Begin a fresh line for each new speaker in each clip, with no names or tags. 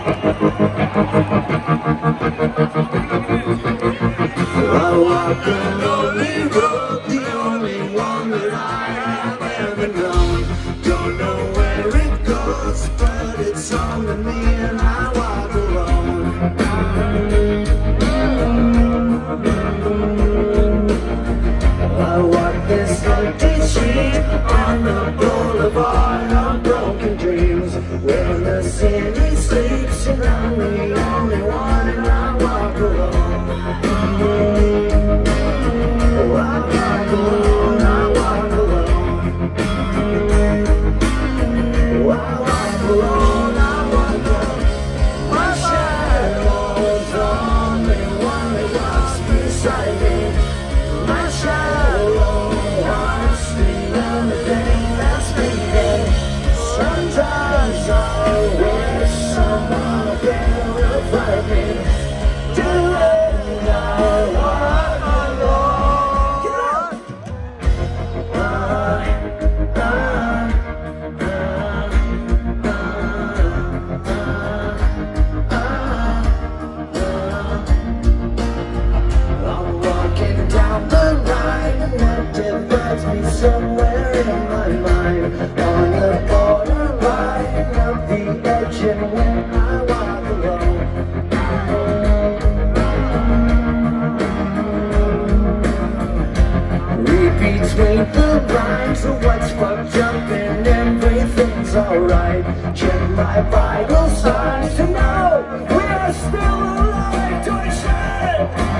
I walk a lonely road, the only one that I have ever known. Don't know where it goes, but it's home to me, and I walk alone. I walk this empty street on the boulevard of broken dreams, where the city sleeps and I'm the only one, and I walk alone. Somewhere in my mind, on the borderline of the edge, and when I walk alone, read between the lines of what's fucked up and everything's alright. Check my vital signs to know we're still alive to shine.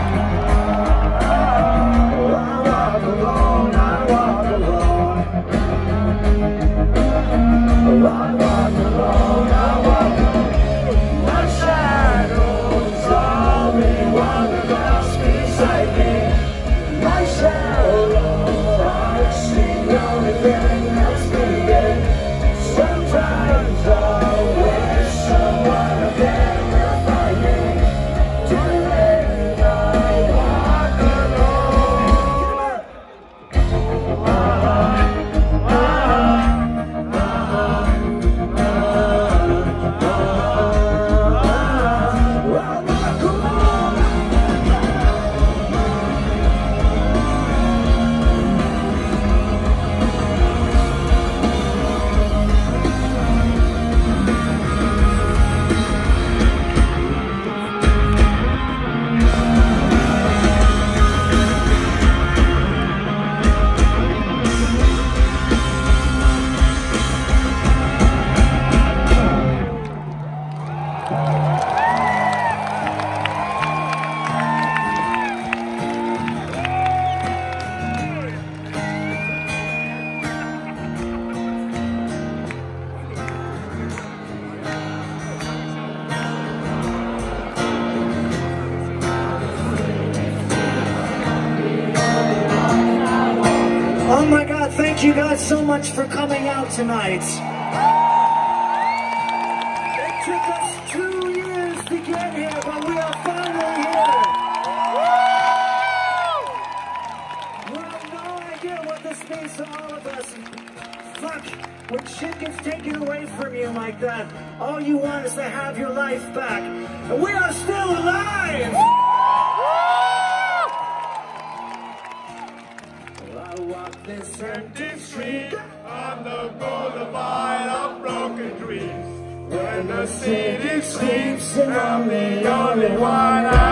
Oh my God, thank you guys so much for coming out tonight. It took us 2 years to get here, but we are finally here. You have no idea what this means to all of us. Fuck, when shit gets taken away from you like that, all you want is to have your life back. And we are still alive! I walk this empty street on the boulevard of broken dreams, when the city sleeps and I'm the only one.